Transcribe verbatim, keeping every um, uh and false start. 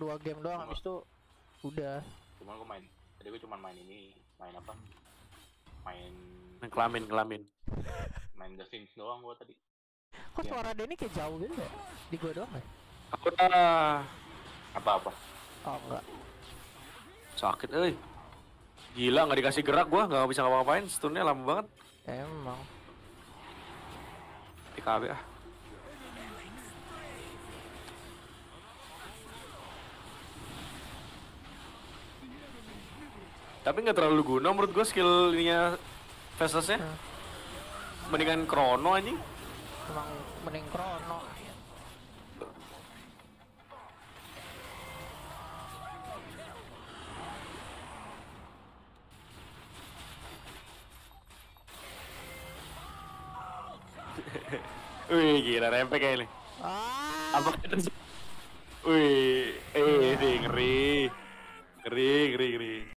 dua game doang, habis itu udah. Cuman gue main, tadi gue cuma main ini, main apa? Main Main kelamin kelamin. Main The Sims doang gue tadi. Kok suara Denny kayak jauh gitu ya? Di gua doang ya? Aku dah Apa-apa? Oh enggak. sakit, euy. Gila, nggak dikasih gerak gua, nggak bisa ngapa-ngapain. Stunnya lama banget. Emang. Di K B ah. Tapi nggak terlalu guna menurut gua skillnya Vesasnya. Hmm. Mendingan Chrono anjing. Emang mending Chrono. Wih, gila rempek kayak ini. Ah. Apa itu? Wih, eh, ngeri. Ngeri, ngeri, ngeri.